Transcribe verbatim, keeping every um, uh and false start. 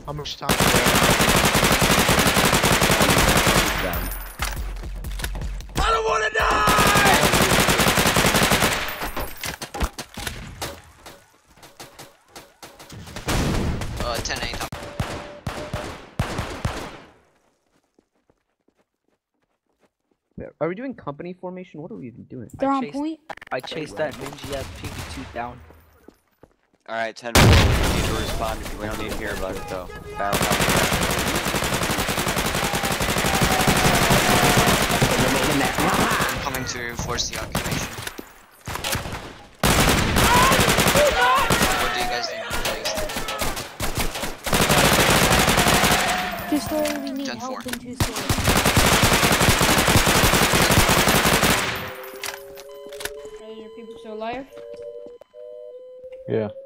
How much time? I don't wanna die! Uh, ten A top. Are we doing company formation? What are we even doing? They're I on chased- point. I chased that Minji S P V two down. Alright, ten four, we need to respond. We don't need to hear about it though. Battle Coming to reinforce the occupation. What do you guys need in place? Two story, we need Gen help four. in two story. Are your people still alive? Yeah.